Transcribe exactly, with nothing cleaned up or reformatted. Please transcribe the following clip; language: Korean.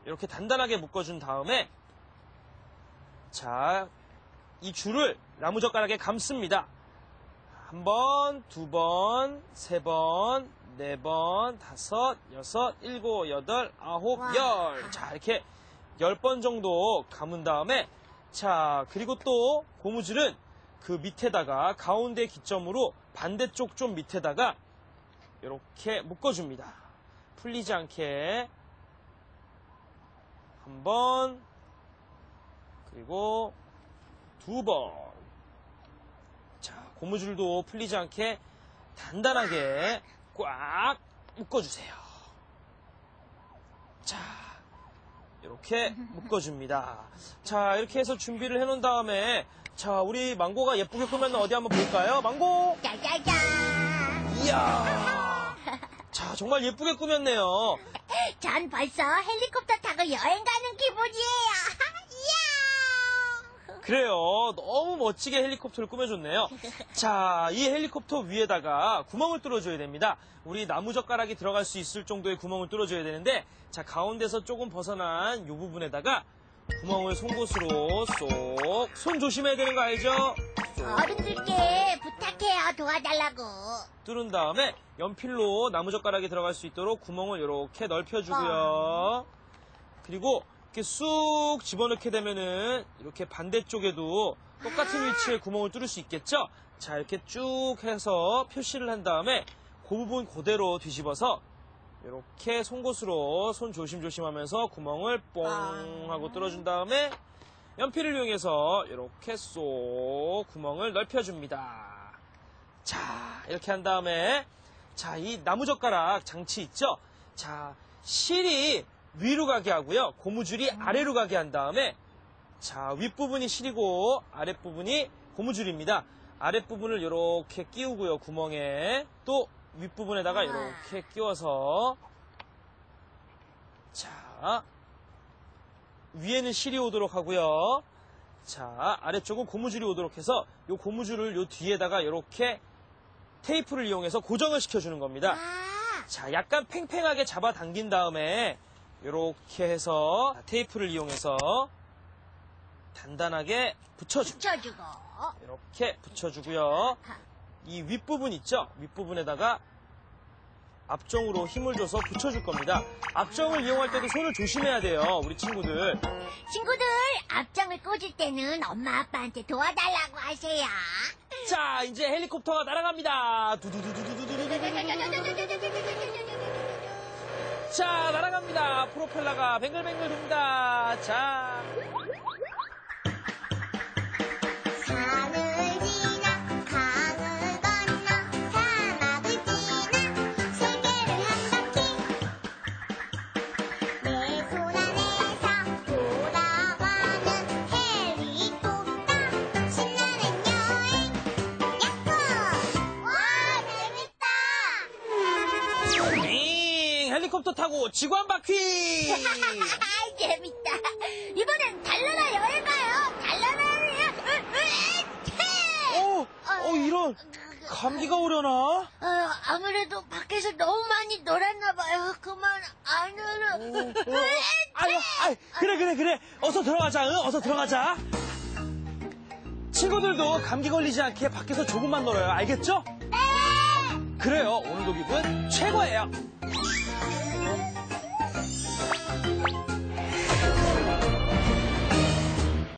이렇게 단단하게 묶어준 다음에 자, 이 줄을 나무젓가락에 감습니다. 한 번, 두 번, 세 번, 네 번, 다섯, 여섯, 일곱, 여덟, 아홉, 와. 열. 자, 이렇게 열 번 정도 감은 다음에 자, 그리고 또 고무줄은 그 밑에다가 가운데 기점으로 반대쪽 좀 밑에다가 이렇게 묶어줍니다. 풀리지 않게 한 번, 그리고 두 번. 자, 고무줄도 풀리지 않게 단단하게 꽉 묶어주세요. 자, 이렇게 묶어줍니다. 자, 이렇게 해서 준비를 해놓은 다음에 자, 우리 망고가 예쁘게 꾸몄는 어디 한번 볼까요? 망고! 짜자잔. 이야! 자, 정말 예쁘게 꾸몄네요. 전 벌써 헬리콥터 타고 여행 가는 기분이에요. 이야! 그래요. 너무 멋지게 헬리콥터를 꾸며줬네요. 자, 이 헬리콥터 위에다가 구멍을 뚫어줘야 됩니다. 우리 나무젓가락이 들어갈 수 있을 정도의 구멍을 뚫어줘야 되는데 자, 가운데서 조금 벗어난 이 부분에다가 구멍을 송곳으로 쏙. 손 조심해야 되는 거 알죠? 쏙 어른들께 부탁해요. 도와달라고. 뚫은 다음에 연필로 나무젓가락이 들어갈 수 있도록 구멍을 이렇게 넓혀주고요. 그리고 이렇게 쑥 집어넣게 되면은 이렇게 반대쪽에도 똑같은 위치에 구멍을 뚫을 수 있겠죠? 자, 이렇게 쭉 해서 표시를 한 다음에 그 부분 그대로 뒤집어서 이렇게 송곳으로 손 조심조심 하면서 구멍을 뽕 하고 뚫어준 다음에 연필을 이용해서 이렇게 쏙 구멍을 넓혀줍니다. 자, 이렇게 한 다음에 자, 이 나무젓가락 장치 있죠? 자, 실이 위로 가게 하고요. 고무줄이 아래로 가게 한 다음에 자, 윗부분이 실이고 아랫부분이 고무줄입니다. 아랫부분을 이렇게 끼우고요. 구멍에 또 윗부분에다가 이렇게 끼워서 자, 위에는 실이 오도록 하고요. 자, 아래쪽은 고무줄이 오도록 해서 이 고무줄을 요 뒤에다가 이렇게 테이프를 이용해서 고정을 시켜주는 겁니다. 아, 자, 약간 팽팽하게 잡아당긴 다음에 이렇게 해서 테이프를 이용해서 단단하게 붙여줍니다. 붙여주고. 이렇게 붙여주고요. 이 윗부분 있죠? 윗부분에다가 앞정으로 힘을 줘서 붙여줄 겁니다. 앞정을 이용할 때도 손을 조심해야 돼요, 우리 친구들. 친구들, 앞장을 꽂을 때는 엄마 아빠한테 도와달라고 하세요. 자, 이제 헬리콥터가 날아갑니다. 두두두두두두두두두두두. 자, 날아갑니다. 프로펠러가 뱅글뱅글 돕니다. 자. 산을 지나 강을 건너 사막을 지나 세계를 한 바퀴 내 손 안에서 돌아가는 헬리콥터 신나는 여행 야호! 와 재밌다. 윙! 헬리콥터 타고 지구 한 바퀴! 재밌다. 이번엔 달나라 여행 가요. 달나라 여행. 어, 어, 이런. 감기가 오려나? 어, 아무래도 밖에서 너무 많이 놀았나 봐요. 그만 안으로. 어, 어. 아유, 아유, 그래, 그래, 그래. 어서 들어가자, 응? 어서 들어가자. 친구들도 감기 걸리지 않게 밖에서 조금만 놀아요. 알겠죠? 네. 그래요. 오늘 독입은 최고예요.